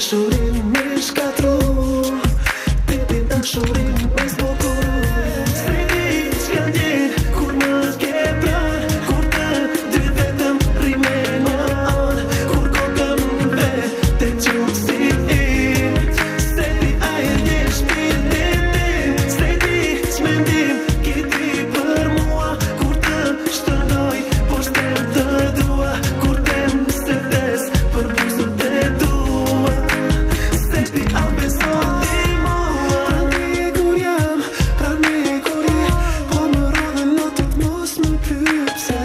dashurin me shkatru, tipin dashurin me zbukuru. Se di çka ndjen kur më ke pran, kur të dy vetëm rime në anë, kur kokën vet te quk si im. Se di aje ndjen shpirtin tim, se di ç'mendim ke ti për mua, kur të shtëndoj poshtem të dua, kur tem se vdes për buzët e tua. Se ti a beson ti mua, prani kur jam, prani kur je, po më rodhen lotët mos më pyet pse.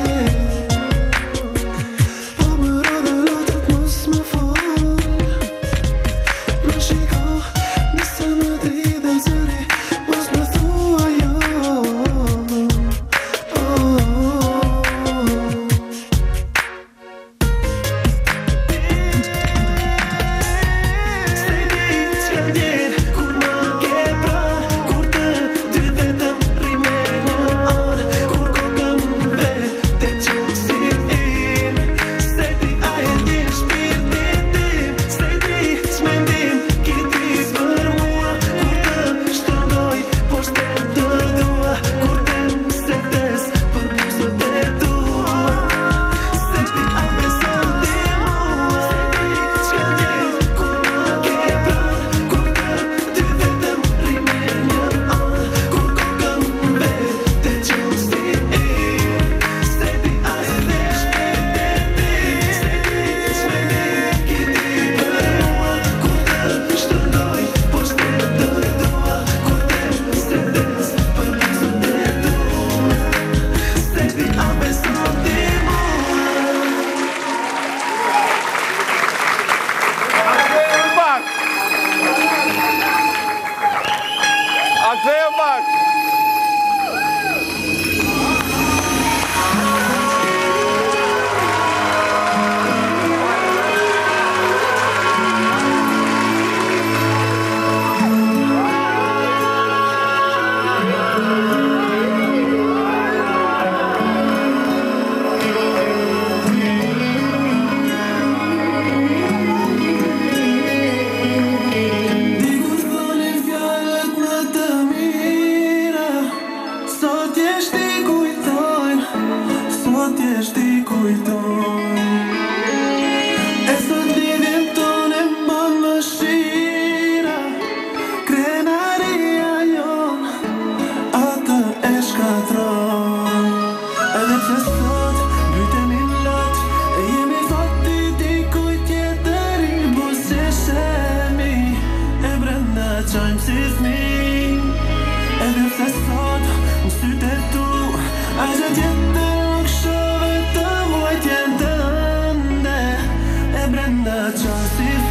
Po më rodhen lotët mos më fol, më shiko, nëse më dridhen zëri, mos më thua jo. Se di çka ndjen kur më ke pran, kur të dy vetëm rime në anë, kur kokën vet te quk si im. Se di aje ndjen shpirtin tim, se di ç'mendim ke ti për mua, kur të shtëndoj poshtem të dua, kur tem se vdes për buzët e tua. Se ti a beson ti mua, se di çka ndjen kur më ke pran, kur të dy vetëm rime në anë, kur kokën vet te quk si im. Se ti aje ndjen shpirtin tim, se di ç'mendim ke ti për mua, kur të shtëndoj poshtem të dua, kur tem se vdes për buzët e tua. Se ti a beson ti mua. Aksejë pak! Dikur thonin fjalët më të mira, sot jesh ti kujtojnë, sot jesh ti kujtojnë. E sot lidhjen tonë e mban mëshira, krenaria jon, atë e shkatron. Edhe pse sot mbytemi lot, e jemi fati dikujt tjetër, i buzëqeshemi, e brenda qajmë si fëmijë. Edhe pse sot në sytë e tu, asgjë tjetër nuk shoh, vetëm vojtjen tënde, e brenda qajmë si fëmijë.